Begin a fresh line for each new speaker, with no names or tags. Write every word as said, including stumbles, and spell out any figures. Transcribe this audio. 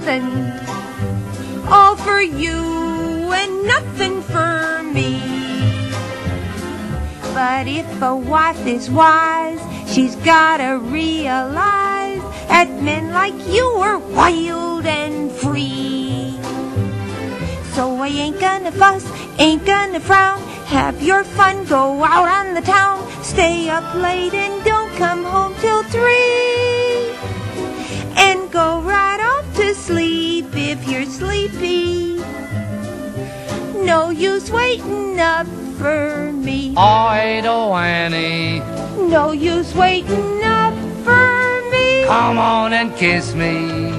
nothing, all for you and nothing for me. But if a wife is wise, she's gotta realize that men like you are wild and free. So I ain't gonna fuss, ain't gonna frown, have your fun, go out on the town, stay up late and don't come home till three, and go right off to sleep if you're sleepy. No use waiting up for me.
Idle Annie,
no use waiting up for me.
come on and kiss me.